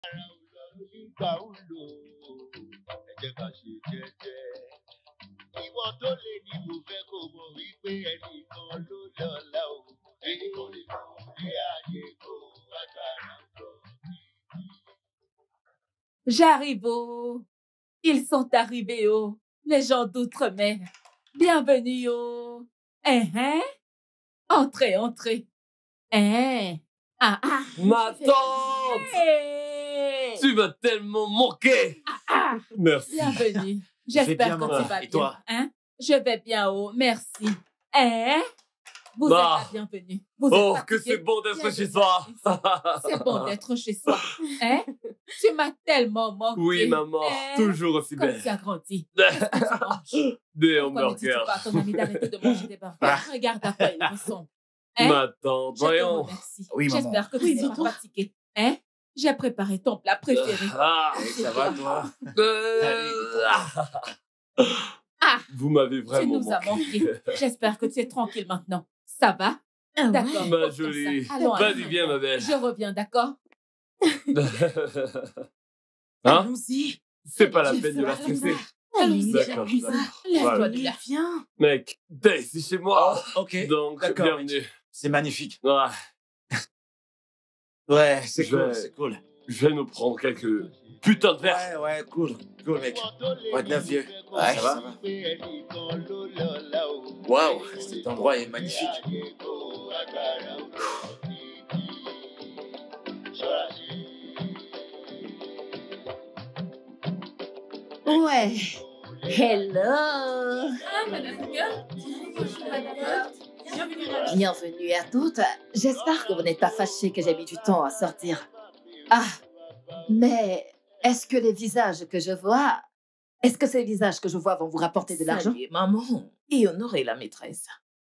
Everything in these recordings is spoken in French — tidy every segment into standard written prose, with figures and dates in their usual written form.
J'arrive oh. Ils sont arrivés oh. Les gens d'outre-mer. Bienvenue oh. Entrez, entrez. Ma tante! Hey. Tu m'as tellement manqué! Merci. Bienvenue. J'espère que tu vas bien. Et toi? Je vais bien, oh, merci. Vous êtes la bienvenue. Oh, que c'est bon d'être chez soi. C'est bon d'être chez soi. Tu m'as tellement manqué. Oui, maman, toujours aussi belle. Comme tu as grandi. Des Pourquoi ne dis-tu hamburgers. pas à ton ami d'arrêter de manger des burgers? Regarde à quoi ils ressemblent. Ma tante, Je te voyons. remercie. Oui, maman. J'espère que tu n'es pas fatigué. J'ai préparé ton plat préféré. Ça va, toi? Vous m'avez Tu vraiment nous as manqué. manqué. J'espère que tu es tranquille maintenant. Ça va? D'accord. Ma Comme jolie. ça. Allons, Vas-y, allons. viens, ma belle. Je reviens, d'accord? Allons-y. C'est pas la peine de la stresser. Allons-y. D'accord, Lève-toi voilà. de là. Viens. Mec, t'es ici chez moi. Ok. Donc, D'accord, bienvenue. C'est magnifique. Ah, Ouais, c'est Je cool, vais- c'est cool. je vais nous prendre quelques putains de verres. Ouais, cool. Cool, mec. Quoi de neuf, vieux? Ouais, ça va? Waouh, cet endroit est magnifique. Ouais. Hello. Bienvenue à toutes. J'espère que vous n'êtes pas fâchés que j'ai mis du temps à sortir. Ah, mais est-ce que les visages que je vois... Est-ce que ces visages que je vois vont vous rapporter de l'argent? Saluez, maman. Et honorez la maîtresse.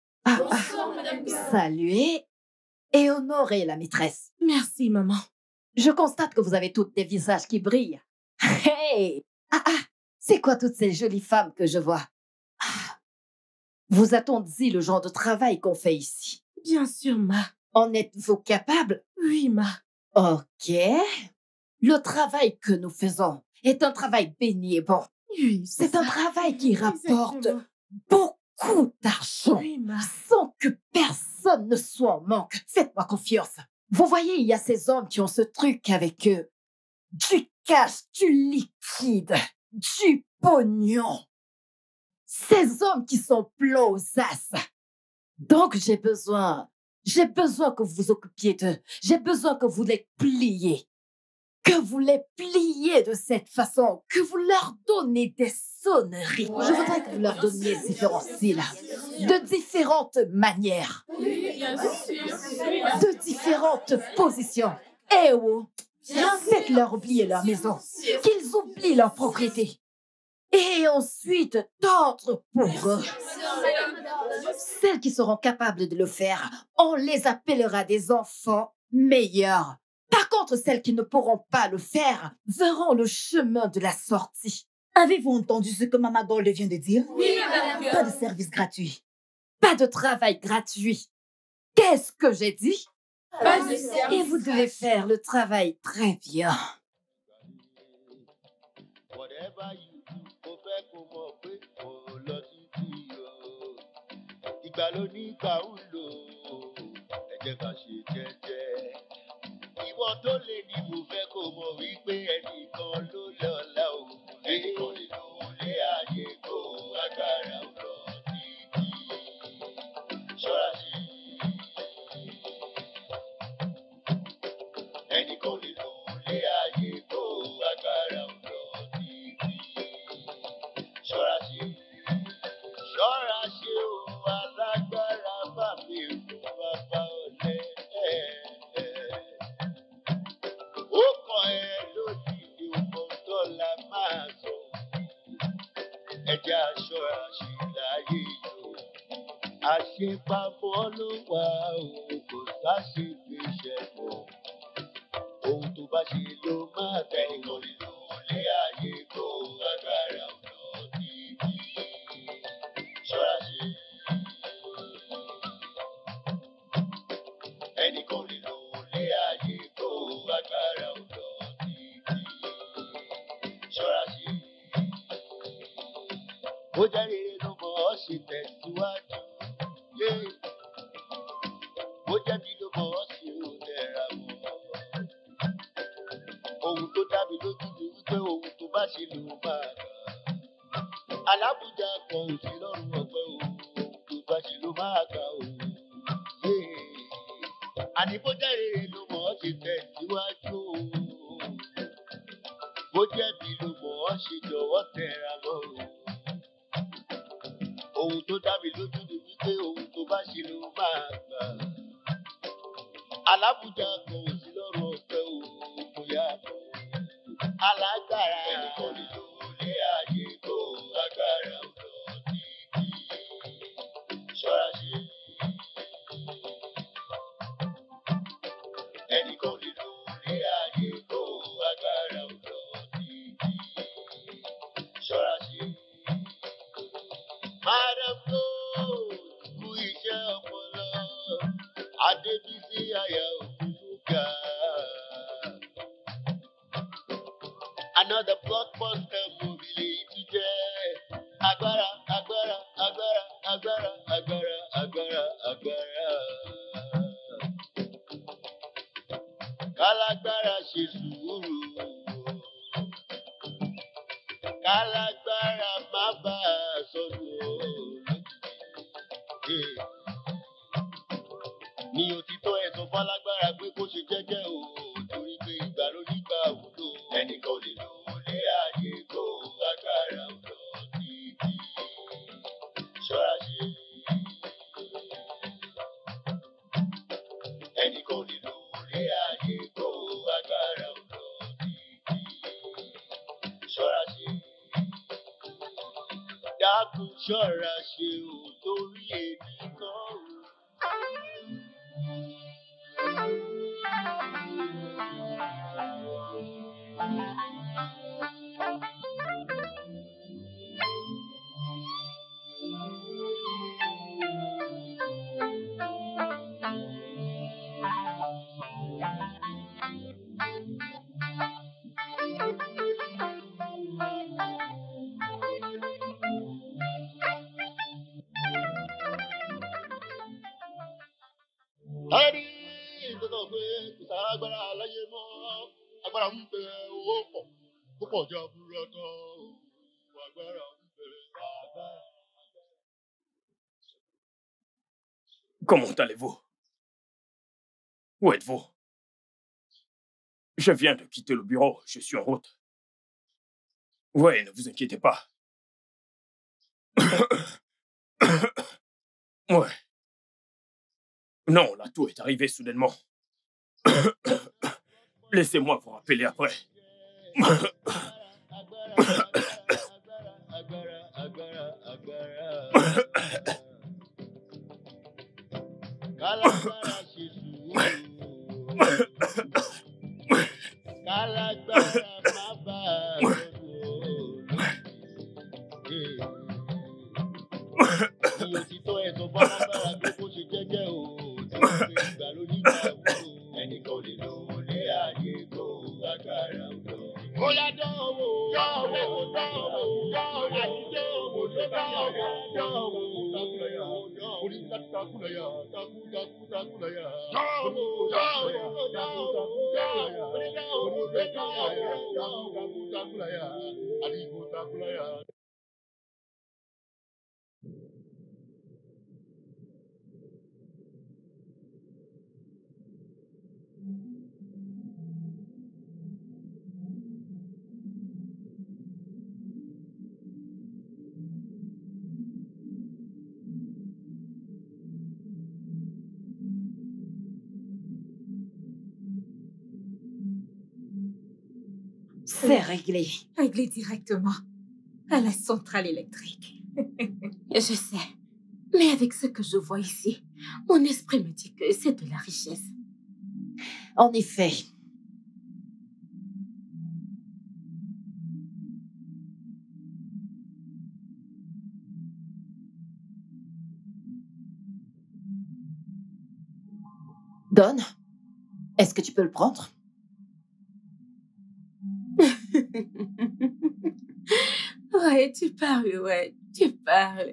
Saluez et honorez la maîtresse. Merci, maman. Je constate que vous avez toutes des visages qui brillent. Hey! C'est quoi toutes ces jolies femmes que je vois? Vous a-t-on dit le genre de travail qu'on fait ici? Bien sûr, ma. En êtes-vous capable? Oui, ma. Ok. Le travail que nous faisons est un travail béni et bon. Oui, C'est un travail qui rapporte Exactement. beaucoup d'argent Oui, ma. sans que personne ne soit en manque. Faites-moi confiance. Vous voyez, il y a ces hommes qui ont ce truc avec eux. Du cash, du liquide, du pognon. Ces hommes qui sont pleins aux as. Donc, j'ai besoin que vous vous occupiez d'eux. J'ai besoin que vous les pliez. Que vous les pliez de cette façon. Que vous leur donnez des sonneries. Je voudrais que vous leur donniez différents styles. De différentes manières. De différentes positions. Eh oh! Faites-leur oublier leur maison. Qu'ils oublient leur propriété. Et ensuite, tendre pour eux. Celles qui seront capables de le faire, on les appellera des enfants meilleurs. Par contre, celles qui ne pourront pas le faire verront le chemin de la sortie. Avez-vous entendu ce que Mama Gold vient de dire? Oui, madame. Pas de service gratuit. Pas de travail gratuit. Qu'est-ce que j'ai dit? Pas de service. Et vous devez faire le travail très bien. Ó jẹ́ rere ló mọ̀ ọ́ ṣe tẹ̀síwájú. Ó jẹ́ bí ló mọ̀ ọ́ ṣe ò tẹ̀ra mọ́. Ohun tó dá mi lójú ni wípé ohun tó bá ṣe ló máa gbà. Alábùjá kan ò sí lọ́rùn ọ̀pẹ o. Ohun tó bá ṣe ló máa gbà o. Àní bó jẹ́ rere ló mọ̀ ọ́ ṣe tẹ̀síwájú o. Bó jẹ́ bí ló mọ̀ ọ́ ṣe jọ̀wọ́ tẹ̀ra mọ́ o. Ohun tó dá mi lójú ni wípé ohun tó bá ṣe ló máa gbà. Alábùjá kan ò sí lọ́rùn ọ̀pẹ o. Bóyá alágbára ẹnìkan nínú ilé ayé tó agbára ọ̀dọ́ títí ṣọ́ra ṣe. Ẹnìkan nínú ilé ayé tó agbára ọ̀dọ́ títí ṣọ́ra ṣe. Madam Gold kú iṣẹ́ ọpọlọ Adébísí aya Ògúnlúgà. Another blockbuster movie lè ti jẹ́ agbára agbára agbára agbára agbára agbára agbára. Kálágbára ṣe sùúrù. Kálágbára má bà á sọnù lójijì. Ní òtítọ́ ẹ̀sọ́ fálágbára pé kó ṣe jẹ́jẹ́ o. Torí pé ìgbà ló nígbà wúlò. Ẹnìkan lè lò ó lé ayé tó agbára ọ̀dọ́ títí ṣọ́ra ṣe. Ẹnìkan lè lò ó lé ayé tó agbára ọ̀dọ́ títí ṣọ́ra ṣe. Dákun ṣọ́ra ṣe ò torí èmi kan o. Ẹni ìgbésọ̀ pé kò sára agbára láyé mọ́, agbára ń bẹ owó pọ̀, púpọ̀ jọ burúkú, agbára ń bẹ agbára. Comment allez-vous? Où êtes-vous? Je viens de quitter le bureau, je suis en route. Ouais, ne vous inquiétez pas. Ouais. Non, là, tout est arrivé soudainement. Laissez-moi vous rappeler après. C'est réglé. Réglé directement à la centrale électrique. Je sais. Mais avec ce que je vois ici, mon esprit me dit que c'est de la richesse. En effet. Don, est-ce que tu peux le prendre? Ouais, tu parles, ouais, tu parles.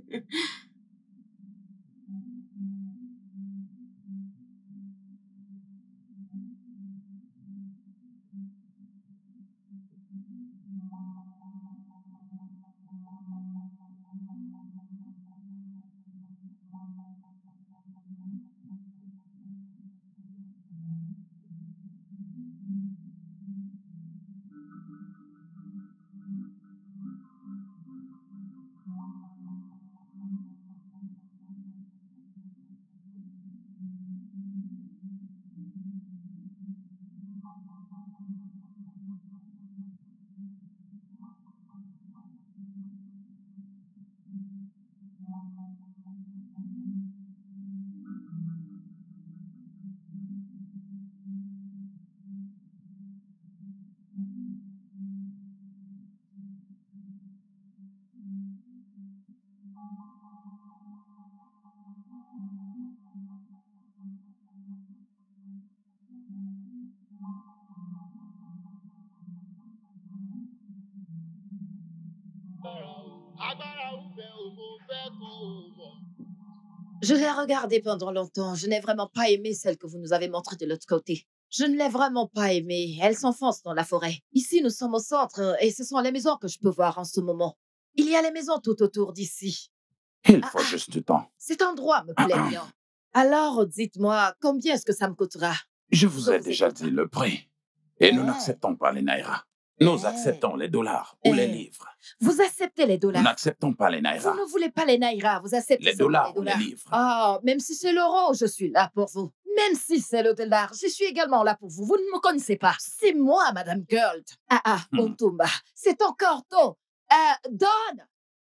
Je l'ai regardée pendant longtemps. Je n'ai vraiment pas aimé celle que vous nous avez montrée de l'autre côté. Je ne l'ai vraiment pas aimée. Elle s'enfonce dans la forêt. Ici, nous sommes au centre et ce sont les maisons que je peux voir en ce moment. Il y a les maisons tout autour d'ici. Il faut juste du temps. Cet endroit me plaît bien. Alors, dites-moi, combien est-ce que ça me coûtera? Je vous ai déjà dit le prix. Et nous n'acceptons pas les naira. Nous acceptons les dollars ou les livres. Vous acceptez les Nous dollars? n'acceptons pas les Vous naira. ne voulez pas les naira, vous acceptez Les seulement dollars ou les livres. Ah, même si c'est l'euro, je suis là pour vous. Même si c'est le dollar, je suis également là pour vous. Vous ne me connaissez pas. C'est moi, Madame Gold. Otumba, c'est encore tôt. Don,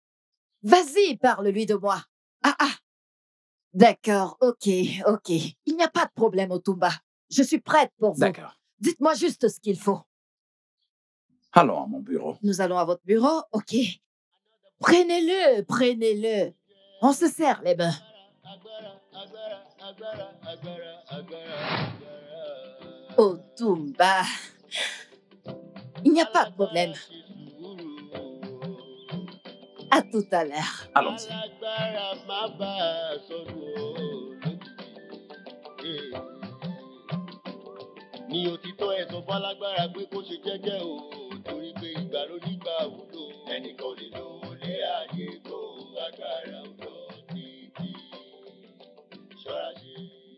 vas-y, parle-lui de moi. D'accord, ok. Il n'y a pas de problème, Otumba. Je suis prête pour vous. D'accord. Dites-moi juste ce qu'il faut. Allons à mon bureau. Nous allons à votre bureau? Ok. Prenez-le. On se serre les mains. Otumba. Il n'y a pas de problème. À tout à l'heure. Allons-y. Ní òtítọ́ ẹ̀sọ́ fálágbára pé kó ṣe jẹ́jẹ́ o torí pé ìgbà ló nígbà wúlò ẹnìkan ò lè lò ó lé ayé kó agbára ò lọ títí ṣọ́ra ṣe.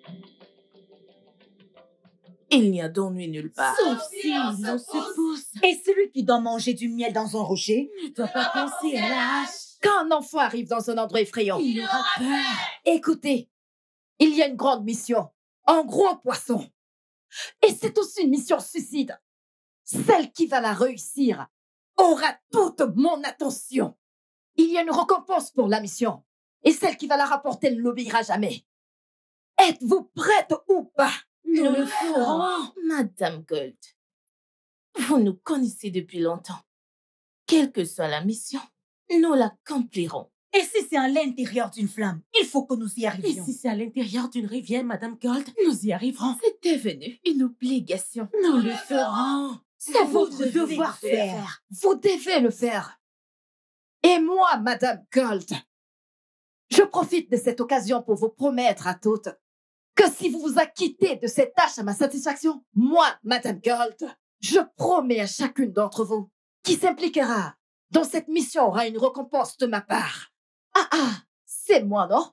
Il n'y a d'ennui nulle part. Sauf si l'on se pousse. Et celui qui doit manger du miel dans un rocher? Ne dois pas penser à la hache. Quand un enfant arrive dans un endroit effrayant, Il aura peur. écoutez, il y a une grande mission. Un gros poisson. Et c'est aussi une mission suicide. Celle qui va la réussir aura toute mon attention. Il y a une récompense pour la mission. Et celle qui va la rapporter ne l'oubliera jamais. Êtes-vous prête ou pas? Nous le ferons. Madame Gold, vous nous connaissez depuis longtemps. Quelle que soit la mission, nous l'accomplirons. Et si c'est à l'intérieur d'une flamme? Il faut que nous y Et arrivions. si c'est à l'intérieur d'une rivière, Madame Gold, nous y arriverons. C'est devenu une obligation. Nous le ferons. C'est Vous votre devez devoir le faire. Vous devez le faire. Et moi, Madame Gold, je profite de cette occasion pour vous promettre à toutes que si vous vous acquittez de cette tâche à ma satisfaction, moi, Madame Gold, je promets à chacune d'entre vous qui s'impliquera dans cette mission aura une récompense de ma part. C'est moi, non?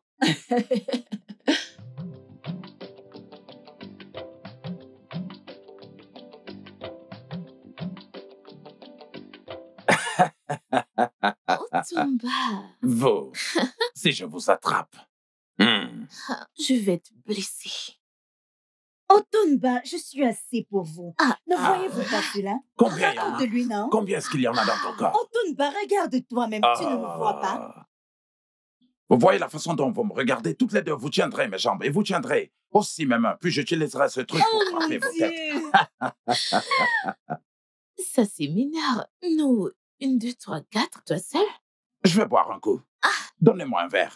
Otumba, Vous, si je vous attrape. je vais te blesser. Otumba, je suis assez pour vous. Ne voyez-vous pas cela? Combien il y en Raconte a? de lui, non? Combien est-ce qu'il y en a dans ton corps? Otumba, regarde toi-même, tu ne me vois pas? Vous voyez la façon dont vous me regardez? Toutes les deux, vous tiendrez mes jambes et vous tiendrez aussi mes mains. Puis j'utiliserai ce truc pour frapper vos têtes. Ça, c'est mineur. Nous, 1, 2, 3, 4, toi seul? Je vais boire un coup. Donnez-moi un verre.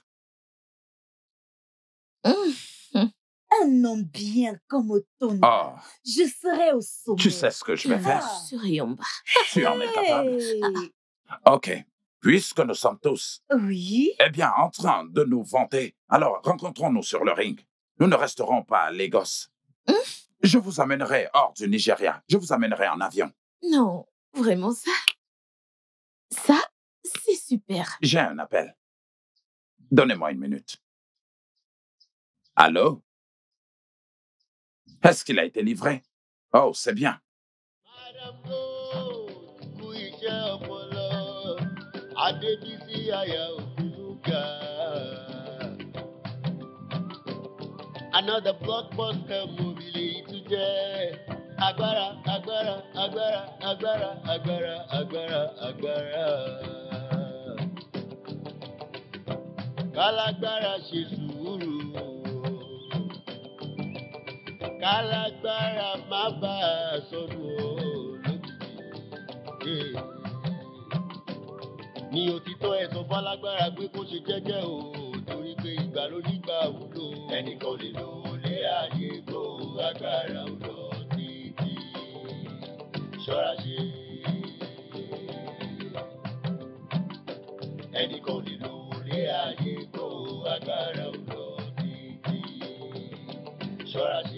Un homme bien comme Otumba. Oh, Je serai au sommet. tu sais ce que je vais faire? Suriyomba. Tu en es capable. Hey. OK. puisque nous sommes tous, Oui. eh bien, en train de nous vanter, alors rencontrons-nous sur le ring. Nous ne resterons pas à Lagos. Je vous amènerai hors du Nigeria. Je vous amènerai en avion. Non, vraiment ça? Ça, c'est super. J'ai un appel. Donnez-moi une minute. Allô? Est-ce qu'il a été livré? Oh, c'est bien. Another blockbuster movie lèyí tún jẹ́ agbára agbára agbára agbára agbára agbára agbára. Kálágbára ṣe sùúrù, kálágbára má bà á sọnù lójijì. Ní òtítọ́ ẹ sọ fálágbára pé kó ṣe jẹ́jẹ́ o, torí pé ìgbà ló nígbà wúlò. Ẹnìkan lè lò ó lé ayé kó agbára ò lọ títí. Ṣọ́ra ṣe. Ẹnìkan lè lò ó lé ayé kó agbára ò lọ títí. Ṣọ́ra ṣe.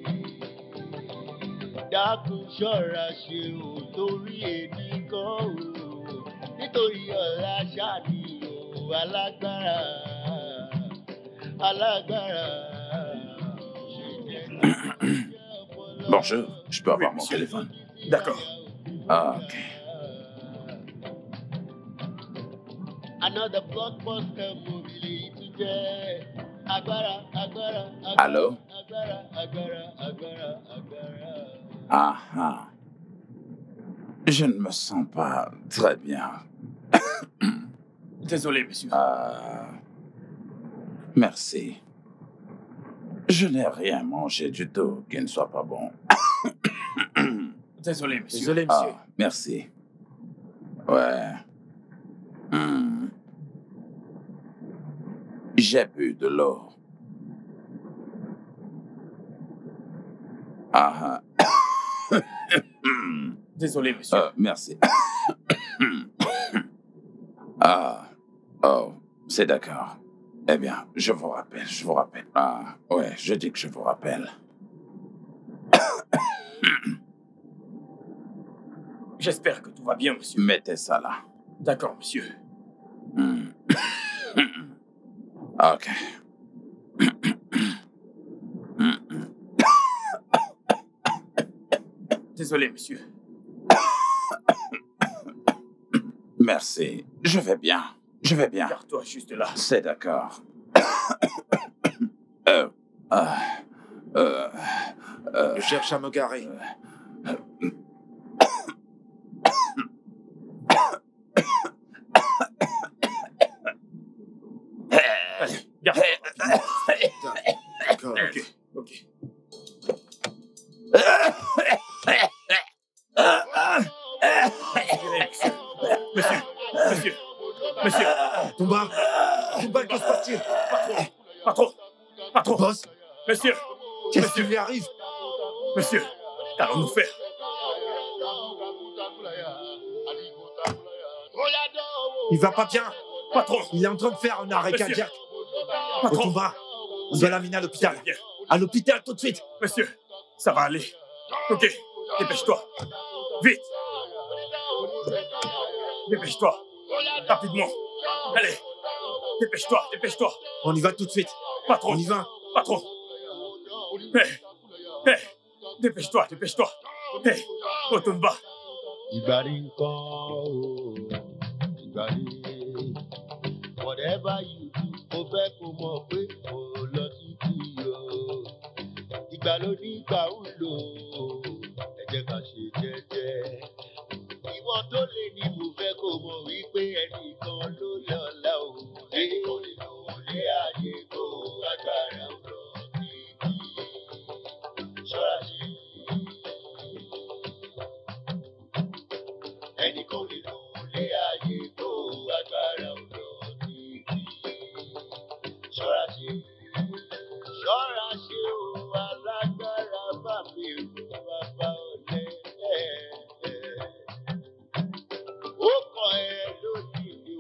Dákun ṣọ́ra ṣe o, torí èmi kan o. Nítorí ọ̀la ṣáàní o, alágbára, alágbára. Bonjour, je peux avoir mon téléphone? D'accord. Ah, ok. Another blockbuster movie lèyí tún jẹ́ agbára, agbára, agbára. Allô? Agbára, agbára, agbára, agbára. Ah, ah. Je ne me sens pas très bien. Désolé, monsieur. Merci. Je n'ai rien mangé du tout qui ne soit pas bon. Désolé, monsieur. Désolé, monsieur. Ah, merci. Ouais. J'ai bu de l'eau. Ah. Désolé, monsieur. Merci. Oh, c'est d'accord. Eh bien, je vous rappelle. Ah, ouais, je dis que je vous rappelle. J'espère que tout va bien, monsieur. Mettez ça là. D'accord, monsieur. Ok. Désolé, monsieur. Merci. Je vais bien. Garde-toi juste là. C'est d'accord. Je cherche à me garer. Garde. D'accord. Ok. Monsieur. Toumba, il faut se partir. Pas trop. Boss, Monsieur. qu'est-ce qui lui arrive? Monsieur, qu'allons-nous faire? Il va pas bien. Patron. Il est en train de faire un arrêt Monsieur. cardiaque. Patron. Toumba, on doit l'amener à l'hôpital. Bien. À l'hôpital tout de suite. Monsieur, ça va aller. Ok, dépêche-toi. Vite. Dépêche-toi. Rapidement. Allez. Dépêche-toi. On y va tout de suite. Patron. On y va. Patron. Hé. Dépêche-toi. Hé, retourne bas. Ìgbàdí nǹkan o, ìgbàdí. Whatever you do, mo fẹ́ kó mọ̀ pé mo lọ títí o. Ìgbà ló ní ìgbà ń lò ó, ẹ jẹ́ ká ṣe jẹ́jẹ́. Ìwọ̀n tó lè ní mo fẹ́ kó mọ̀ wípé ẹnìkan ló lọ́la o. Ẹnìkan lè lò ó lé ayé kó agbára ò lọ títí. Ṣọ́ra ṣe. Ẹnìkan lè lò ó lé ayé kó agbára ò lọ títí. Ṣọ́ra ṣe o, alágbára bá mi rú bàbá ọ̀lẹ. Ó kàn ẹ́ lójijì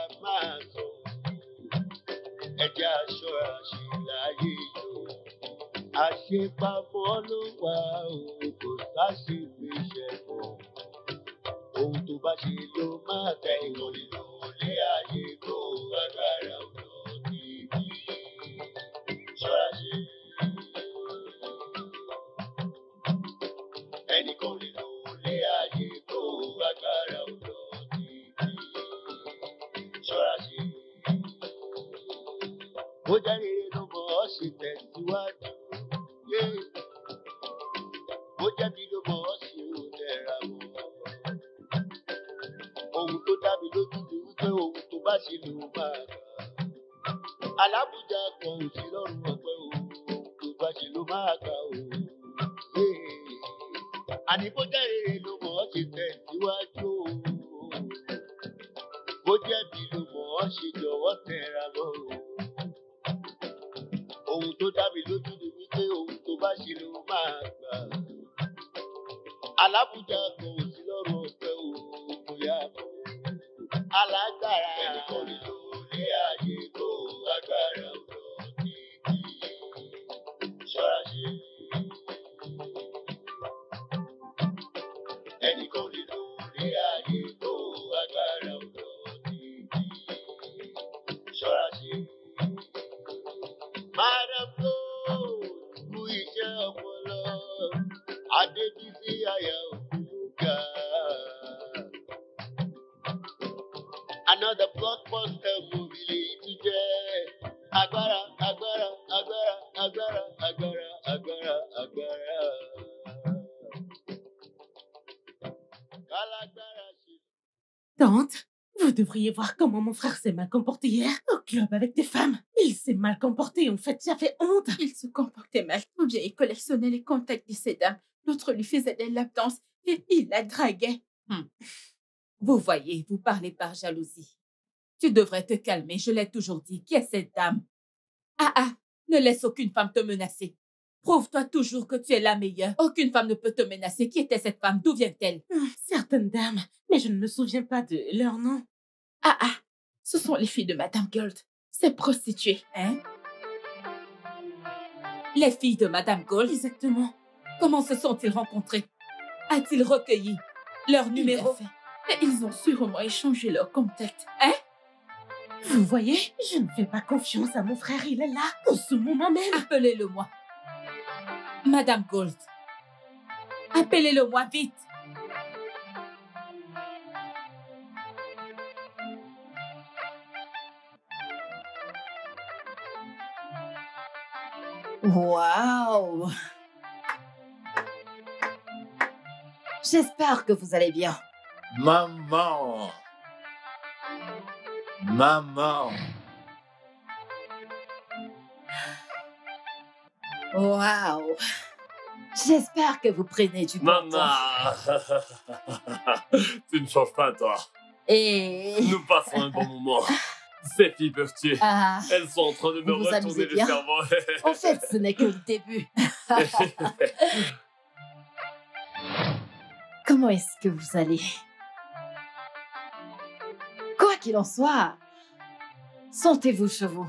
máa sọ. Ẹ jẹ́ aṣọ́ra ṣe láyé yìí. Àṣepamọ́ ló wà o, kò sáṣìpé ṣẹ̀fọ̀. Ohun tó bá ṣe ló máa tẹ̀ ìwọ̀n nínú ilé ayé kó agbára ọ̀dọ́ títí. Ṣọ́ra ṣe. Ẹnìkan nínú ilé ayé kó agbára ọ̀dọ́ títí. Ṣọ́ra ṣe. Bó jẹ́ rere ló mọ̀ ọ́ ṣe tẹ̀síwájú. Bó jẹ́ bí ló mọ̀ ọ́ ṣe ò tẹ̀ra mọ́. Ohun tó dá mi lójú ni wípé ohun tó bá ṣe ló máa gbà. Alábùjá kan ò sí lọ́rùn ọ̀pẹ o, ohun tó bá ṣe ló máa gbà o. Àní bó jẹ́ rere ló mọ̀ ọ́ ṣe tẹ̀síwájú o. Bó jẹ́ bí ló mọ̀ ọ́ ṣe jọ̀wọ́ tẹ̀ra mọ́ o. Ohun tó dá mi lójú ni wípé ohun tó bá ṣe ló máa gbà. Alábùjá kan ò sí lọ́rùn ọ̀pẹ o, bóyá mọ́. Alágbára ẹnìkan nínú ilé ayé kó agbára ọ̀dọ́ títí. Ṣọ́ra ṣe. Ẹnìkan nínú ilé ayé kó agbára ọ̀dọ́ títí. Ṣọ́ra ṣe. Madam Gold, kú iṣẹ́ ọpọlọ, Adébísí aya Ògúnwùgà. Another blockbuster movie lèyí tún jẹ́. Agbára, agbára, agbára, agbára, agbára, agbára, agbára. Kálágbára ṣe. Tante, vous devriez voir comment mon frère s'est mal comporté hier au club avec des femmes. Il s'est mal comporté, en fait, ça fait honte. Il se comportait mal. Ou bien il collectionnait les contacts de ces dames. L'autre lui faisait des lap dances et il la draguait. Vous voyez, vous parlez par jalousie. Tu devrais te calmer, je l'ai toujours dit. Qui est cette dame? Ne laisse aucune femme te menacer. Prouve-toi toujours que tu es la meilleure. Aucune femme ne peut te menacer. Qui était cette femme? D'où vient-elle? Certaines dames, mais je ne me souviens pas de leur nom. Ce sont les filles de Madame Gold. Ces prostituées. Hein? Les filles de Madame Gold? Exactement. Comment se sont-ils rencontrés? A-t-il recueilli leur numéro? Et ils ont sûrement échangé leurs contacts. Hein? Vous voyez, je ne fais pas confiance à mon frère, il est là, en ce moment même. Appelez-le-moi. Madame Gold. Appelez-le-moi vite. Waouh! J'espère que vous allez bien. Maman. Maman. Waouh! J'espère que vous prenez du bon temps. Maman. Tu ne changes pas, toi. Et... Nous passons un bon moment. Ces filles peuvent tuer. Elles sont en train de me vous retourner amusez le bien. cerveau. En fait, ce n'est que le début. Comment est-ce que vous allez? Quoi qu'il en soit, sentez-vous chevaux.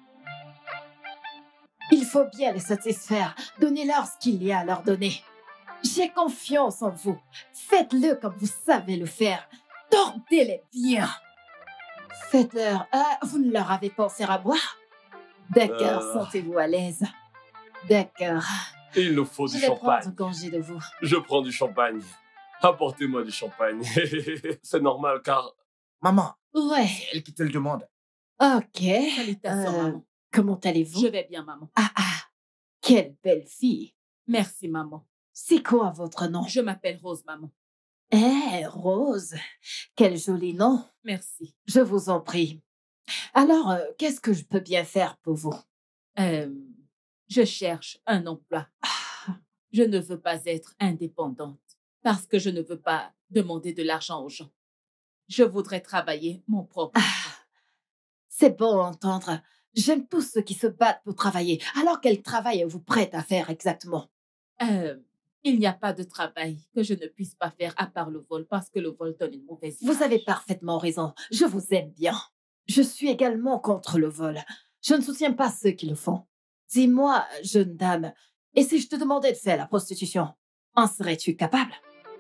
Il faut bien les satisfaire. Donnez-leur ce qu'il y a à leur donner. J'ai confiance en vous. Faites-le comme vous savez le faire. Tordez-les bien. Faites-leur... vous ne leur avez pensé à boire? D'accord, sentez-vous à l'aise. D'accord. Il nous faut du Je vais champagne. prendre congé de vous. Je prends du champagne. Apportez-moi du champagne. C'est normal car... Maman, Ouais. c'est elle qui te le demande. Ok. Salutations, maman. Comment allez-vous? Je vais bien, maman. Quelle belle fille. Merci, maman. C'est quoi votre nom? Je m'appelle Rose, maman. Rose. Quel joli nom. Merci. Je vous en prie. Alors, qu'est-ce que je peux bien faire pour vous? Je cherche un emploi. Je ne veux pas être indépendante parce que je ne veux pas demander de l'argent aux gens. Je voudrais travailler mon propre. C'est bon à entendre. J'aime tous ceux qui se battent pour travailler. Alors, quel travail êtes-vous prête à faire exactement? Il n'y a pas de travail que je ne puisse pas faire à part le vol parce que le vol donne une mauvaise image. Vous avez parfaitement raison. Je vous aime bien. Je suis également contre le vol. Je ne soutiens pas ceux qui le font. Dis-moi, jeune dame, et si je te demandais de faire la prostitution, en serais-tu capable?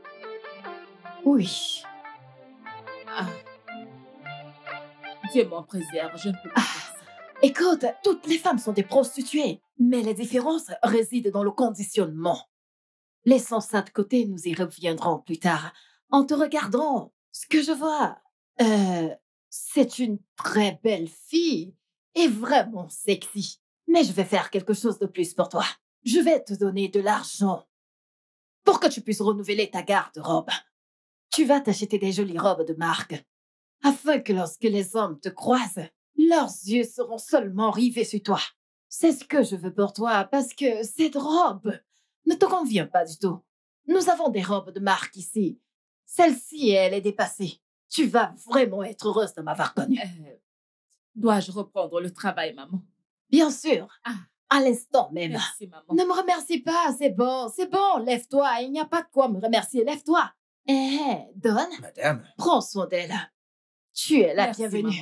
Oui. Dieu m'en préserve, je ne peux pas faire ça. Écoute, toutes les femmes sont des prostituées, mais les différences résident dans le conditionnement. Laissons ça de côté, nous y reviendrons plus tard. En te regardant, ce que je vois, c'est une très belle fille et vraiment sexy. Mais je vais faire quelque chose de plus pour toi. Je vais te donner de l'argent pour que tu puisses renouveler ta garde-robe. Tu vas t'acheter des jolies robes de marque afin que lorsque les hommes te croisent, leurs yeux seront seulement rivés sur toi. C'est ce que je veux pour toi parce que cette robe ne te convient pas du tout. Nous avons des robes de marque ici. Celle-ci, elle est dépassée. Tu vas vraiment être heureuse de m'avoir connue. Dois-je reprendre le travail, maman? Bien sûr. À l'instant même. Merci, maman. Ne me remercie pas, c'est bon, lève-toi. Il n'y a pas de quoi me remercier, lève-toi. Donne. Madame. Prends soin d'elle. Tu es la Merci, bienvenue.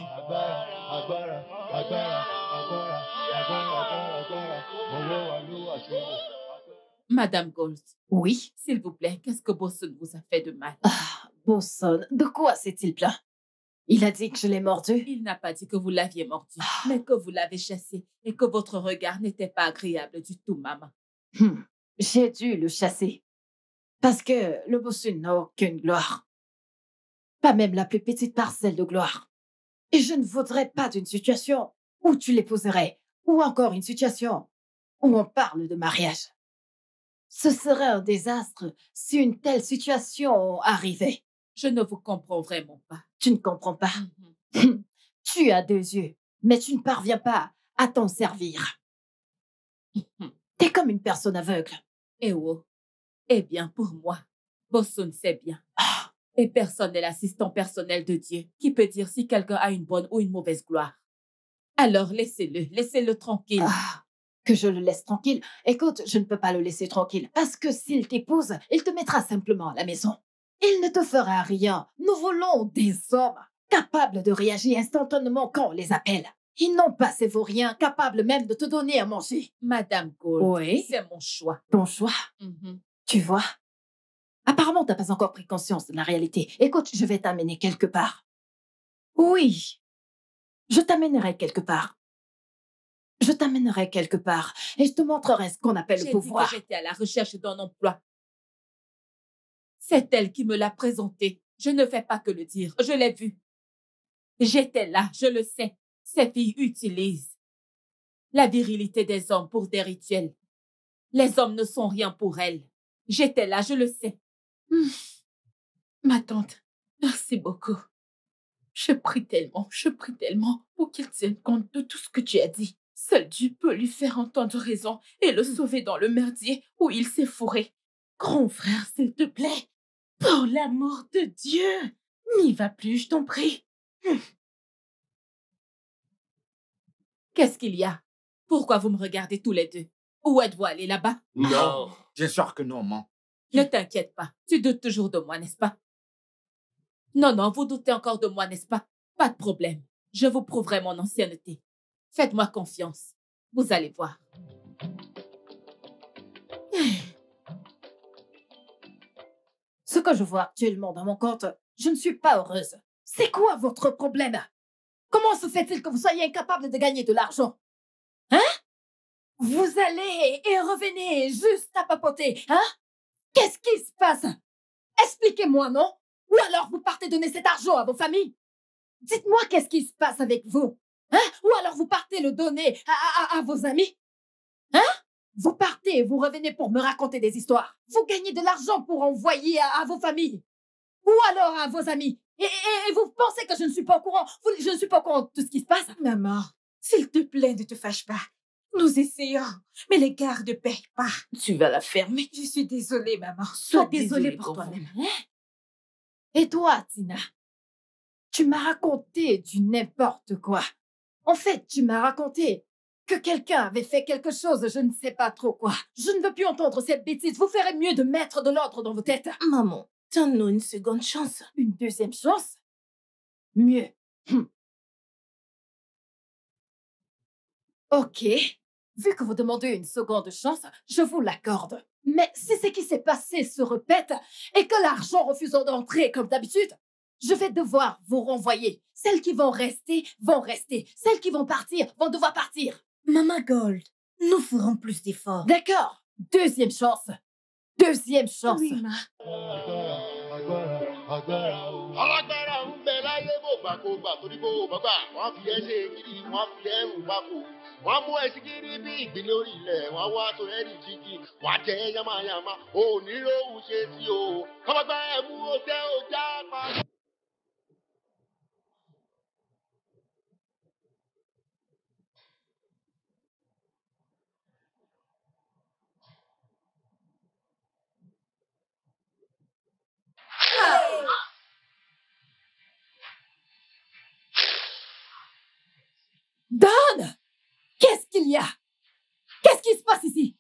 Madame Gold. Oui? S'il vous plaît, qu'est-ce que Bosson vous a fait de mal? Bosson, de quoi s'est-il plaint? Il a dit que je l'ai mordu? Il n'a pas dit que vous l'aviez mordu, mais que vous l'avez chassé et que votre regard n'était pas agréable du tout, maman. J'ai dû le chasser. Parce que le Bosson n'a aucune gloire. Pas même la plus petite parcelle de gloire. Et je ne voudrais pas d'une situation où tu l'épouserais, ou encore une situation où on parle de mariage. Ce serait un désastre si une telle situation arrivait. Je ne vous comprends vraiment pas. Tu ne comprends pas. Tu as 2 yeux, mais tu ne parviens pas à t'en servir. T'es comme une personne aveugle. Eh bien, pour moi, Bosson sait bien. Et personne n'est l'assistant personnel de Dieu qui peut dire si quelqu'un a une bonne ou une mauvaise gloire. Alors laissez-le tranquille. Que je le laisse tranquille? Écoute, je ne peux pas le laisser tranquille parce que s'il t'épouse, il te mettra simplement à la maison. Il ne te fera rien. Nous voulons des hommes capables de réagir instantanément quand on les appelle. Ils n'ont pas ces vauriens capables même de te donner à manger. Madame Gold, oui? C'est mon choix. Ton choix? Tu vois? Apparemment, tu n'as pas encore pris conscience de la réalité. Écoute, je vais t'amener quelque part. Oui, je t'amènerai quelque part. Je t'amènerai quelque part et je te montrerai ce qu'on appelle le pouvoir. J'ai dit que j'étais à la recherche d'un emploi. C'est elle qui me l'a présenté. Je ne fais pas que le dire. Je l'ai vu. J'étais là, je le sais. Ces filles utilisent la virilité des hommes pour des rituels. Les hommes ne sont rien pour elles. J'étais là, je le sais. Ma tante, merci beaucoup. Je prie tellement pour qu'il tienne compte de tout ce que tu as dit. Seul Dieu peut lui faire entendre raison et le sauver dans le merdier où il s'est fourré. Grand frère, s'il te plaît, pour l'amour de Dieu, n'y va plus, je t'en prie. Qu'est-ce qu'il y a? Pourquoi vous me regardez tous les deux? Où êtes-vous allés là-bas? Non. Bien sûr que non, maman. Ne t'inquiète pas. Tu doutes toujours de moi, n'est-ce pas? Non, vous doutez encore de moi, n'est-ce pas? Pas de problème. Je vous prouverai mon ancienneté. Faites-moi confiance. Vous allez voir. Ce que je vois actuellement dans mon compte, je ne suis pas heureuse. C'est quoi votre problème? Comment se fait-il que vous soyez incapable de gagner de l'argent? Vous allez et revenez juste à papoter, Qu'est-ce qui se passe? Expliquez-moi, non? Ou alors vous partez donner cet argent à vos familles? Dites-moi qu'est-ce qui se passe avec vous? Ou alors vous partez le donner à vos amis? Vous partez et vous revenez pour me raconter des histoires. Vous gagnez de l'argent pour envoyer à vos familles. Ou alors à vos amis. Et vous pensez que je ne suis pas au courant? Je ne suis pas au courant de tout ce qui se passe? Maman, s'il te plaît, ne te fâche pas. Nous essayons, mais les gardes ne payent pas. Tu vas la fermer. Je suis désolée, maman. Sois désolée désolée pour toi-même. Et toi, Tina? Tu m'as raconté du n'importe quoi. En fait, tu m'as raconté que quelqu'un avait fait quelque chose, je ne sais pas trop quoi. Je ne veux plus entendre cette bêtise. Vous ferez mieux de mettre de l'ordre dans vos têtes. Maman, donne-nous une seconde chance. Une deuxième chance? Mieux. Ok. Vu que vous demandez une seconde chance, je vous l'accorde. Mais si ce qui s'est passé se répète et que l'argent refuse d'entrer comme d'habitude, je vais devoir vous renvoyer. Celles qui vont rester, vont rester. Celles qui vont partir, vont devoir partir. Maman Gold, nous ferons plus d'efforts. D'accord. Deuxième chance. Deuxième chance. Oui, ma. Alágbára ń bẹ láyé bó gbà kó gbà torí bó bá gbà wọ́n fi ẹ́ ṣe gidi wọ́n fi ẹ́ hùn pákó wọ́n mú ẹ sí kiri bí ìgbín lórí ilẹ̀ wọ́n wá tó ẹ́ di jíjí wọ́n á jẹ́ yamayama ò ní lóhùn ṣe sí o kọ́mọ́gbá ẹ̀ mú o tẹ́ o já pa. Don! Qu'est-ce qu'il y a? Qu'est-ce qui se passe ici?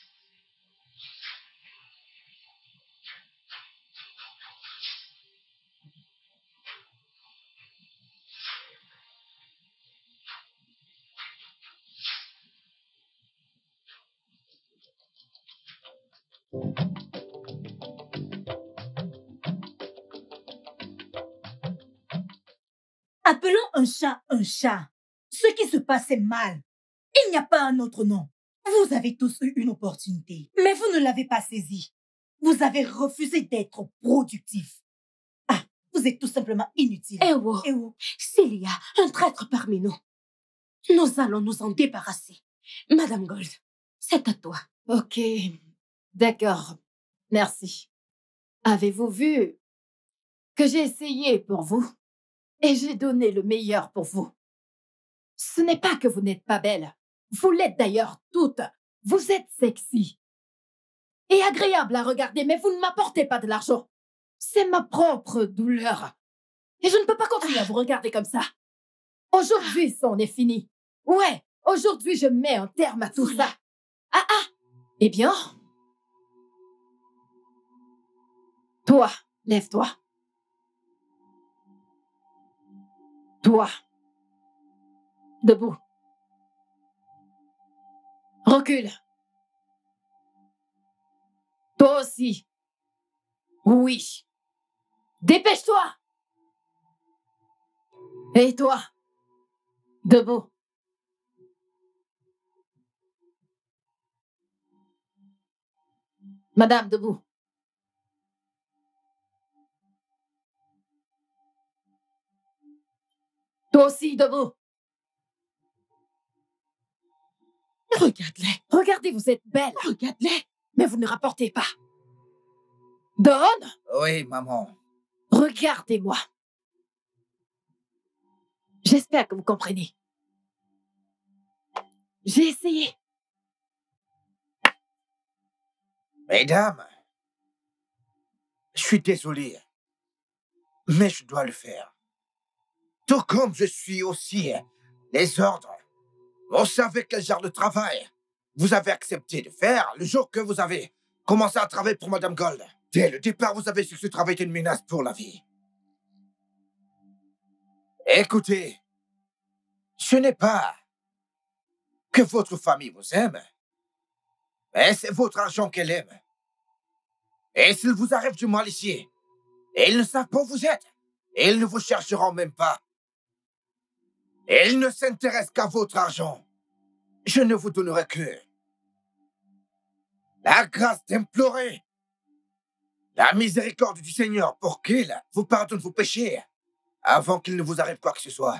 Appelons un chat un chat. Ce qui se passe est mal. Il n'y a pas un autre nom. Vous avez tous eu une opportunité, mais vous ne l'avez pas saisie. Vous avez refusé d'être productif. Ah, vous êtes tout simplement inutile. Ewo, s'il y a un traître parmi nous, nous allons nous en débarrasser. Madame Gold, c'est à toi. Ok, d'accord. Merci. Avez-vous vu que j'ai essayé pour vous et j'ai donné le meilleur pour vous? Ce n'est pas que vous n'êtes pas belle. Vous l'êtes d'ailleurs toutes. Vous êtes sexy et agréable à regarder, mais vous ne m'apportez pas de l'argent. C'est ma propre douleur. Et je ne peux pas continuer à vous regarder comme ça. Aujourd'hui, c'en est fini. Ouais, aujourd'hui, je mets un terme à tout ça. Ah ah! Eh bien, toi, lève-toi. Toi, debout. Recule. Toi aussi. Oui. Dépêche-toi. Et toi, debout. Madame, debout. Toi aussi, debout. Regarde-les. Regardez, vous êtes belle. Regarde-les. Mais vous ne rapportez pas. Don? Oui, maman. Regardez-moi. J'espère que vous comprenez. J'ai essayé. Mesdames, je suis désolé, mais je dois le faire. Tout comme je suis aussi les ordres. Vous savez quel genre de travail vous avez accepté de faire le jour que vous avez commencé à travailler pour Madame Gold. Dès le départ, vous avez su que ce travail était une menace pour la vie. Écoutez, ce n'est pas que votre famille vous aime, mais c'est votre argent qu'elle aime. Et s'il vous arrive du mal ici, et ils ne savent pas où vous êtes, et ils ne vous chercheront même pas. Et ils ne s'intéressent qu'à votre argent. Je ne vous donnerai que la grâce d'implorer la miséricorde du Seigneur pour qu'il vous pardonne vos péchés avant qu'il ne vous arrive quoi que ce soit.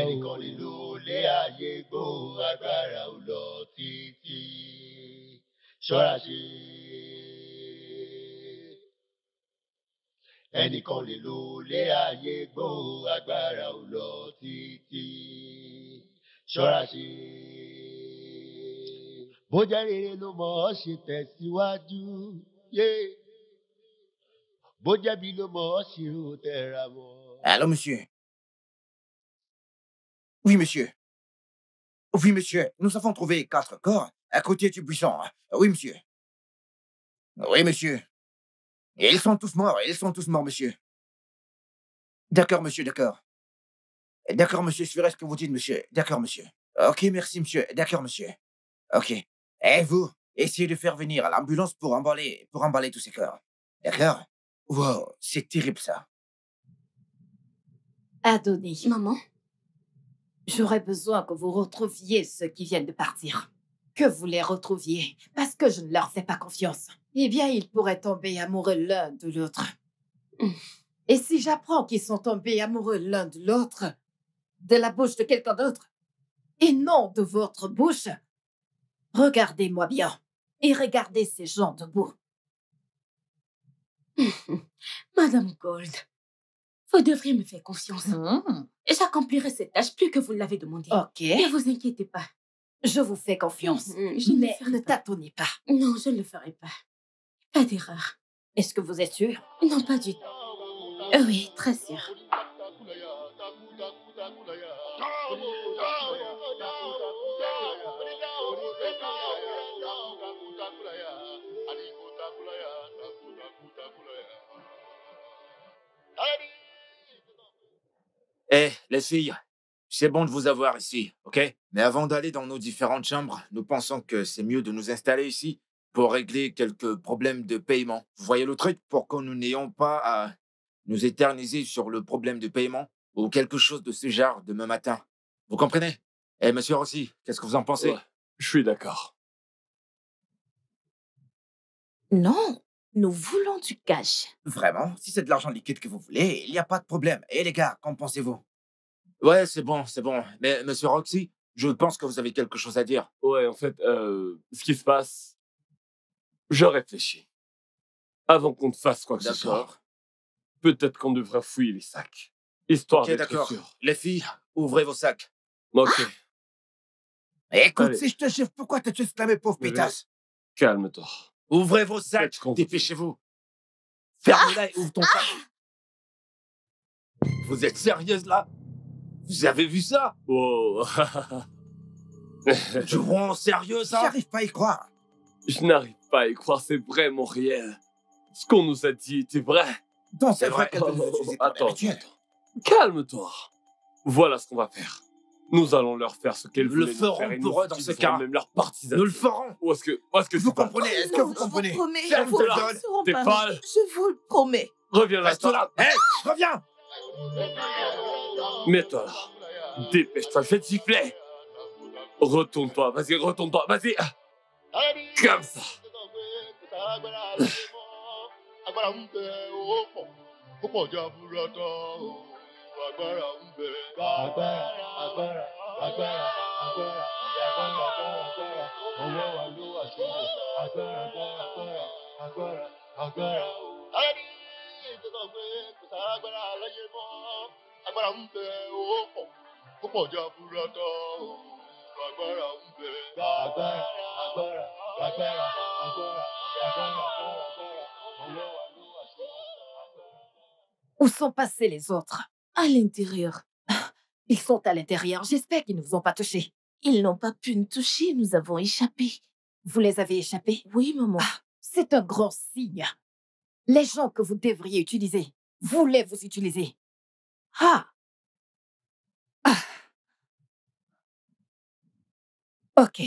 Ẹnìkan lè lo lé ayé gbó agbára ò lọ títí ṣọ́ra ṣe. Bó jẹ́ rere ló mọ̀ ọ́ ṣe tẹ̀síwájú. Bó jẹ́ bí ló mọ̀ ọ́ ṣe ò tẹra mọ́. Allô, monsieur? Oui, monsieur. Oui, monsieur. Nous avons trouvé 4 corps à côté du buisson. Oui, monsieur. Oui, monsieur. Et ils sont tous morts. Ils sont tous morts, monsieur. D'accord, monsieur, d'accord. D'accord, monsieur, je ferai ce que vous dites, monsieur. D'accord, monsieur. Ok, merci, monsieur. D'accord, monsieur. Ok. Et vous, essayez de faire venir l'ambulance pour emballer tous ces corps. D'accord? Wow, c'est terrible, ça. Adonis, Maman, j'aurais besoin que vous retrouviez ceux qui viennent de partir. Que vous les retrouviez, parce que je ne leur fais pas confiance. Eh bien, ils pourraient tomber amoureux l'un de l'autre. Et si j'apprends qu'ils sont tombés amoureux l'un de l'autre, de la bouche de quelqu'un d'autre, et non de votre bouche, regardez-moi bien et regardez ces gens debout. Madame Gold, vous devriez me faire confiance. Et j'accomplirai cette tâche plus que vous l'avez demandé. Ok, Ne vous inquiétez pas. je vous fais confiance, Je ne mais ferai ne pas. tâtonnez pas. Non, je ne le ferai pas. Pas d'erreur. Est-ce que vous êtes sûr? Non, pas du tout. Oui, très sûr. Eh, les filles, c'est bon de vous avoir ici, ok? Mais avant d'aller dans nos différentes chambres, nous pensons que c'est mieux de nous installer ici pour régler quelques problèmes de paiement. Vous voyez le truc? Pour que nous n'ayons pas à nous éterniser sur le problème de paiement ou quelque chose de ce genre demain matin. Vous comprenez? Eh, monsieur Rossi, qu'est-ce que vous en pensez? Ouais, je suis d'accord. Non, nous voulons du cash. Vraiment? Si c'est de l'argent liquide que vous voulez, il n'y a pas de problème. Et les gars, qu'en pensez-vous? Ouais, c'est bon, c'est bon. Mais monsieur Roxy, je pense que vous avez quelque chose à dire. Ouais, en fait, ce qui se passe, je réfléchis. Avant qu'on ne fasse quoi que ce soit, D'accord. peut-être qu'on devrait fouiller les sacs. Histoire Ok, d'être d'accord. sûr. Les filles, ouvrez vos sacs. Ok, Écoute, Allez. si je te chiffre, pourquoi t'as juste exclamé, pauvre Mais- pétasse? calme-toi. Ouvrez vos sacs. Faites confiance. Dépêchez-vous. Ferme-la et ouvre ton sac. Vous êtes sérieuse, là? Vous avez vu ça? Oh. Tu rends sérieux, ça? J'arrive pas à y croire. Je n'arrive pas à y croire, c'est vraiment réel. Ce qu'on nous a dit était vrai. Donc, c'est vrai qu'elle veut nous Oh, utiliser pour des attends, rituels. attends. Calme-toi. Voilà ce qu'on va faire. Nous allons leur faire ce qu'elles Nous le voulaient nous ferons faire et pour nous eux dans ce utiliserons cas. même leur partisans. Nous le ferons. Où est-ce que Vous c'est pas- comprenez? Est-ce que vous comprenez? promets, Ferme vous ta ne gueule. serons T'es pas pâle. riches. Je vous le promets. Reviens là, Reste là. Hé, reviens. Mets-toi là. Dépêche-toi, je vais te siffler. Retourne-toi, vas-y, retourne-toi, vas-y. Comme ça. Agbára ń bẹ ó pọ̀ jaburata o. Agbára ń bẹ. Agbára. Ọwọ́ wa ló wà síbẹ̀. Agbára o. Alẹ́ni ìjọba pé kò ságbára láyé mọ́. Agbára ń bẹ ó pọ̀ jaburata o. Agbára ń bẹ. Agbára. Où sont passés les autres? À l'intérieur. Ils sont à l'intérieur. J'espère qu'ils ne vous ont pas touchés. Ils n'ont pas pu nous toucher, nous avons échappé. Vous les avez échappés? Oui, maman. C'est un grand signe. Les gens que vous devriez utiliser voulaient vous utiliser. Ah! Ok.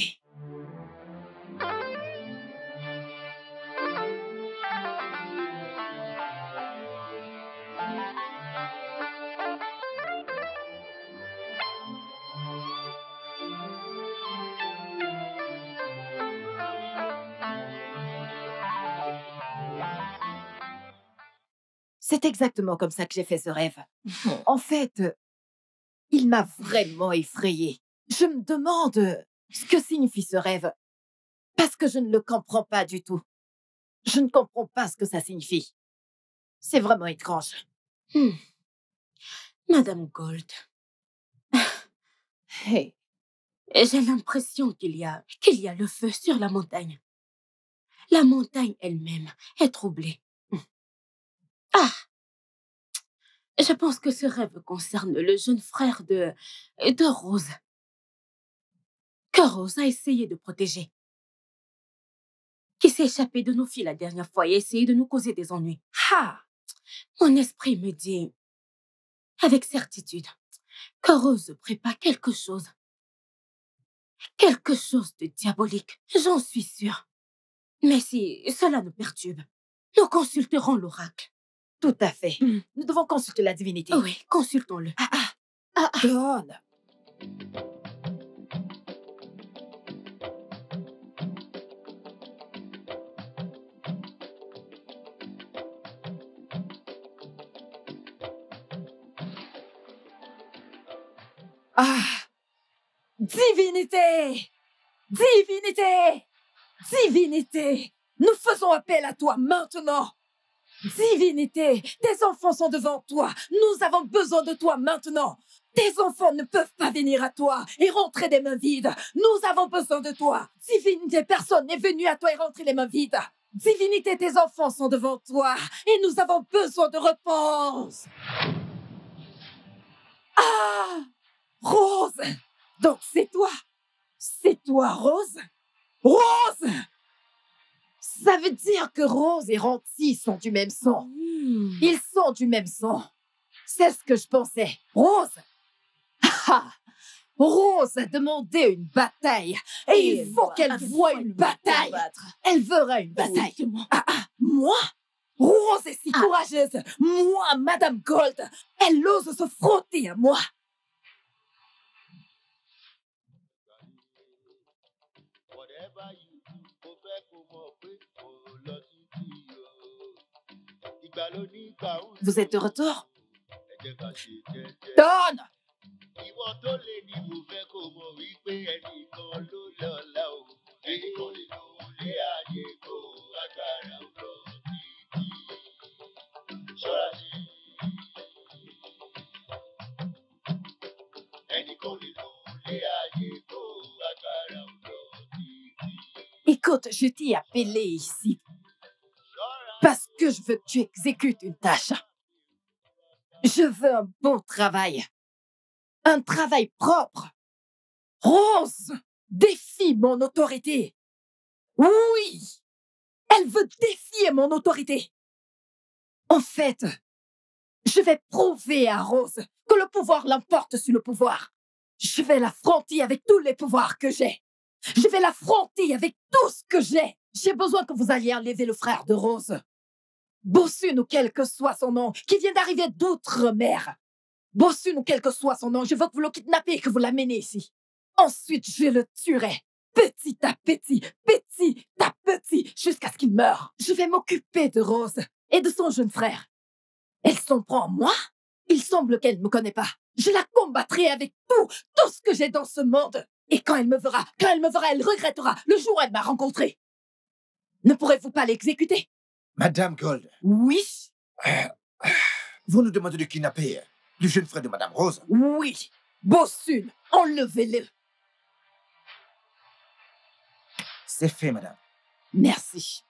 C'est exactement comme ça que j'ai fait ce rêve. En fait, il m'a vraiment effrayée. Je me demande ce que signifie ce rêve. Parce que je ne le comprends pas du tout. Je ne comprends pas ce que ça signifie. C'est vraiment étrange. Madame Gold, Hey, j'ai l'impression qu'il y a le feu sur la montagne. La montagne elle-même est troublée. Ah! Je pense que ce rêve concerne le jeune frère de Rose. Que Rose a essayé de protéger. Qui s'est échappé de nos filles la dernière fois et a essayé de nous causer des ennuis. ah! Mon esprit me dit, avec certitude, que Rose prépare quelque chose Quelque chose de diabolique, j'en suis sûre. Mais si cela nous perturbe, nous consulterons l'oracle. Tout à fait. Nous devons consulter la divinité. Oui, consultons-le. Dawn. Divinité! Divinité! Divinité! Nous faisons appel à toi maintenant! Divinité! Tes enfants sont devant toi! Nous avons besoin de toi maintenant! Tes enfants ne peuvent pas venir à toi et rentrer des mains vides! Nous avons besoin de toi! Divinité, personne n'est venu à toi et rentrer les mains vides! Divinité, tes enfants sont devant toi et nous avons besoin de réponse! Rose! Donc c'est toi! C'est toi, Rose? Rose! Ça veut dire que Rose et Ranty sont du même sang. Ils sont du même sang. C'est ce que je pensais. Rose! Rose a demandé une bataille. Et il faut qu'elle voie une bataille. Elle verra une bataille. Moi? Rose est si courageuse. Moi, Madame Gold. Elle ose se frotter à moi. Vous êtes de retour? Dawn! Écoute, je t'ai appelé ici parce que je veux que tu exécutes une tâche. Je veux un bon travail. Un travail propre. Rose défie mon autorité. Oui, elle veut défier mon autorité. En fait, je vais prouver à Rose que le pouvoir l'emporte sur le pouvoir. Je vais l'affronter avec tous les pouvoirs que j'ai. Je vais l'affronter avec tout ce que j'ai. J'ai besoin que vous alliez enlever le frère de Rose. Bossun ou quel que soit son nom, qui vient d'arriver d'outre-mer. Bossun ou quel que soit son nom, je veux que vous le kidnappez et que vous l'amenez ici. Ensuite, je le tuerai, petit à petit, jusqu'à ce qu'il meure. Je vais m'occuper de Rose et de son jeune frère. Elle s'en prend à moi? Il semble qu'elle ne me connaît pas. Je la combattrai avec tout ce que j'ai dans ce monde. Et quand elle me verra, elle regrettera le jour où elle m'a rencontré. Ne pourrez-vous pas l'exécuter? Madame Gold. Oui? Vous nous demandez de kidnapper le jeune frère de Madame Rose? Oui. Bossun, enlevez-le. C'est fait, madame. Merci.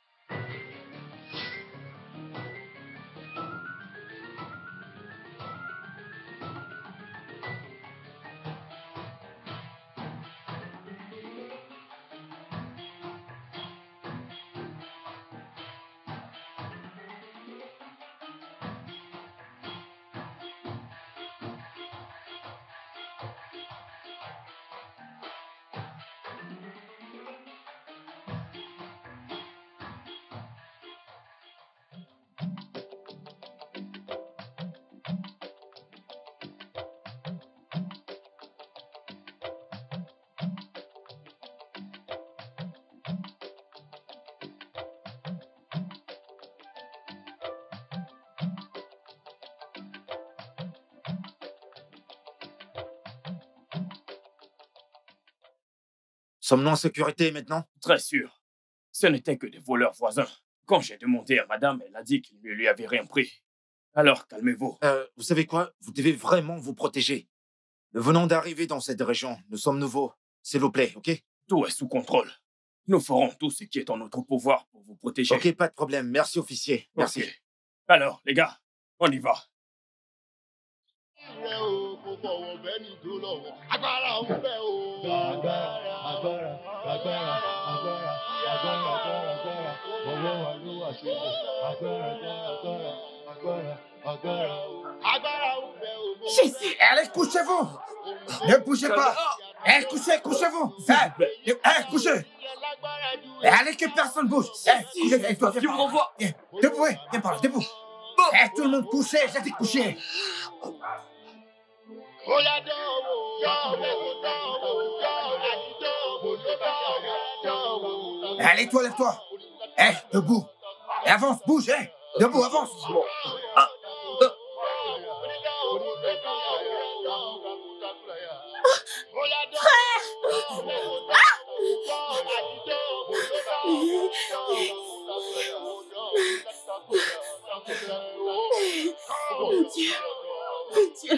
Sommes-nous en sécurité maintenant? Très sûr. Ce n'étaient que des voleurs voisins. Quand j'ai demandé à madame, elle a dit qu'il ne lui avait rien pris. Alors, calmez-vous. Vous savez quoi? Vous devez vraiment vous protéger. Nous venons d'arriver dans cette région. Nous sommes nouveaux. S'il vous plaît, ok? Tout est sous contrôle. Nous ferons tout ce qui est en notre pouvoir pour vous protéger. Ok, pas de problème. Merci, officier. Merci. Ok. Alors, les gars, on y va. Jésus! Allez, couchez-vous! Ne bougez pas! Eh, couchez, couchez-vous. Couchez. Eh, allez, que personne bouge. Couchez, toi, Qui vous renvoie? Debout, viens par là, debout. Tout le monde couché, j'ai dit coucher. Allez, toi, lève-toi. Debout. Et avance, bouge, debout, avance. Mon Dieu. Mon Dieu.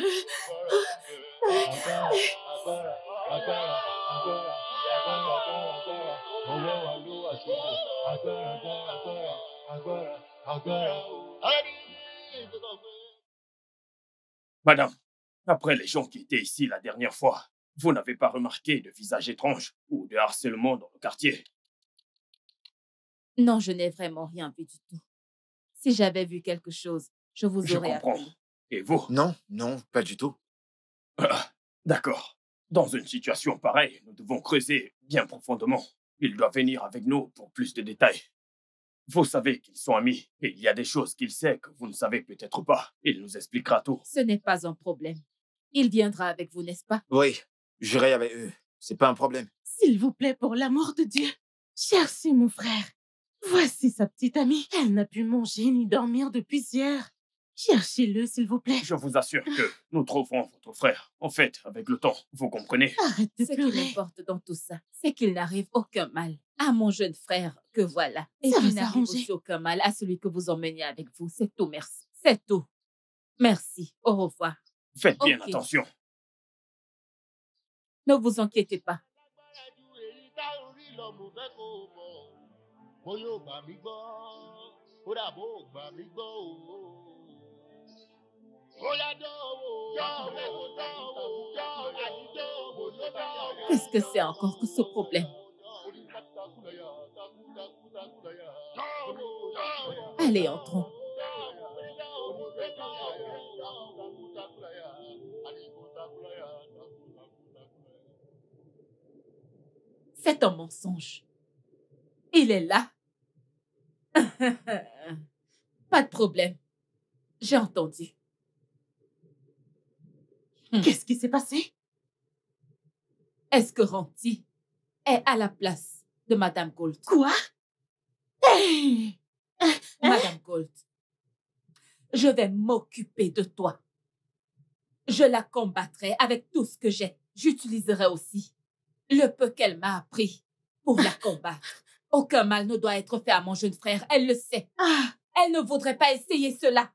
Madame, après les gens qui étaient ici la dernière fois, vous n'avez pas remarqué de visage étrange ou de harcèlement dans le quartier? Non, je n'ai vraiment rien vu du tout. Si j'avais vu quelque chose, je vous Je aurais comprends. appelé. Et vous? Non, non, pas du tout. D'accord. Dans une situation pareille, nous devons creuser bien profondément. Il doit venir avec nous pour plus de détails. Vous savez qu'ils sont amis et il y a des choses qu'il sait que vous ne savez peut-être pas. Il nous expliquera tout. Ce n'est pas un problème. Il viendra avec vous, n'est-ce pas? Oui, j'irai avec eux. C'est pas un problème. S'il vous plaît, pour l'amour de Dieu, cherchez mon frère. Voici sa petite amie. Elle n'a pu manger ni dormir depuis hier. Cherchez-le, s'il vous plaît. Je vous assure que nous trouverons votre frère. En fait, avec le temps, vous comprenez? Arrête de Ce qui pleurer. m'importe dans tout ça, c'est qu'il n'arrive aucun mal à mon jeune frère que voilà. Et Ça va qu'il n'arrive s'arranger. aussi aucun mal à celui que vous emmeniez avec vous. C'est tout, merci. C'est tout. Merci. Au revoir. Faites bien Ok. attention. Ne vous inquiétez pas. Qu'est-ce que c'est encore que ce problème? Allez, entrons. C'est un mensonge. Il est là. Pas de problème. J'ai entendu. Qu'est-ce qui s'est passé? Est-ce que Ranti est à la place de Madame Gold? Quoi? Hey! Madame Gold, je vais m'occuper de toi. Je la combattrai avec tout ce que j'ai. J'utiliserai aussi le peu qu'elle m'a appris pour la combattre. Aucun mal ne doit être fait à mon jeune frère. Elle le sait. Ah! Elle ne voudrait pas essayer cela.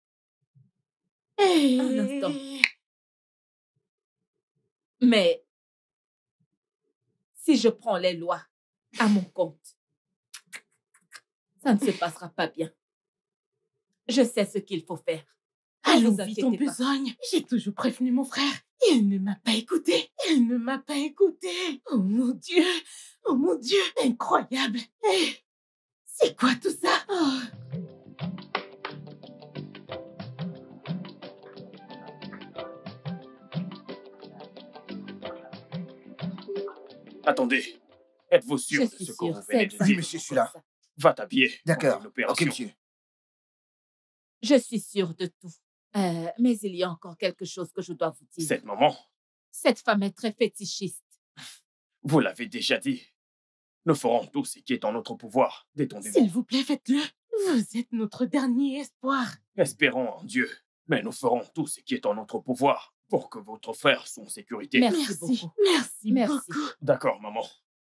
Hey! Un instant. Mais si je prends les lois à mon compte, ça ne se passera pas bien. Je sais ce qu'il faut faire. Ne Allons vous vite en inquiétez pas. besogne. J'ai toujours prévenu mon frère. Il ne m'a pas écouté. Il ne m'a pas écouté. Oh mon Dieu. Oh mon Dieu. Incroyable. Eh, c'est quoi tout ça? Oh. Attendez. Êtes-vous Je sûr de suis ce que sûre. vous C'est venez de exactement dire? monsieur, je suis là. ça. Va t'habiller. D'accord. pour l'opération. Ok, monsieur. Je suis sûre de tout. Mais il y a encore quelque chose que je dois vous dire. Cette maman, Cette femme est très fétichiste. vous l'avez déjà dit. Nous ferons tout ce qui est en notre pouvoir. Détendez-vous. S'il vous plaît, faites-le. Vous êtes notre dernier espoir. Espérons en Dieu. Mais nous ferons tout ce qui est en notre pouvoir pour que votre frère soit en sécurité. Merci beaucoup. Merci Merci. beaucoup. D'accord, maman.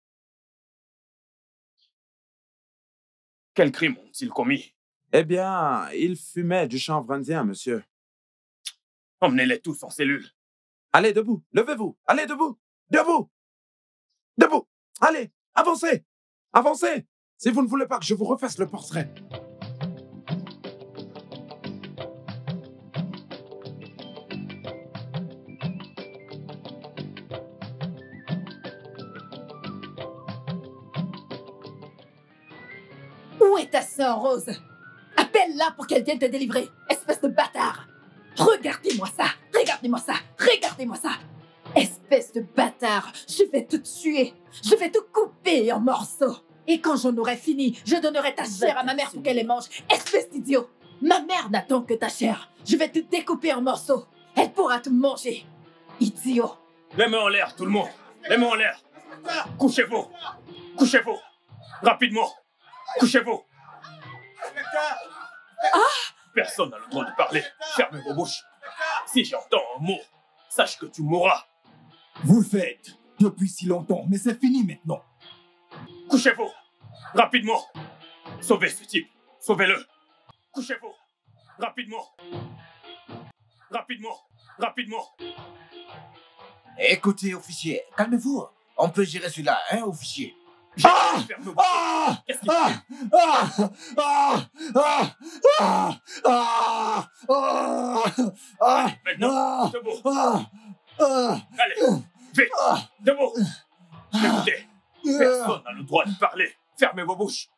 Quel crime ont-ils commis? Eh bien, il fumait du chanvre indien, monsieur. Emmenez-les tous en cellule. Allez, debout. Levez-vous. Allez, debout. Debout. Debout. Allez, avancez. Avancez. Si vous ne voulez pas que je vous refasse le portrait. Où est ta sœur, Rose? Appelle-la pour qu'elle vienne te délivrer, espèce de bâtard! Regardez-moi ça! Regardez-moi ça! Regardez-moi ça! Espèce Espèce de bâtard, je vais te tuer. Je vais te couper en morceaux. Et quand j'en aurai fini, je donnerai ta chair à ma mère pour qu'elle les mange. Espèce d'idiot. Ma mère n'attend que ta chair. Je vais te découper en morceaux. Elle pourra te manger. Idiot. Les mains en l'air, tout le monde. Les mains en l'air. Couchez-vous. Couchez-vous. Rapidement. Couchez-vous. Personne n'a le droit de parler. Fermez vos bouches. Si j'entends un mot, sache que tu mourras. Vous le faites depuis si longtemps, mais c'est fini maintenant. Couchez-vous. Rapidement. Sauvez ce type. Sauvez-le. Couchez-vous. Rapidement. Rapidement. Rapidement. Écoutez, officier, calmez-vous. On peut gérer celui-là, hein, officier? Qu'est-ce qu'il fait? Maintenant, debout. Allez, vite, debout. Écoutez, personne n'a le droit de parler. Fermez vos bouches.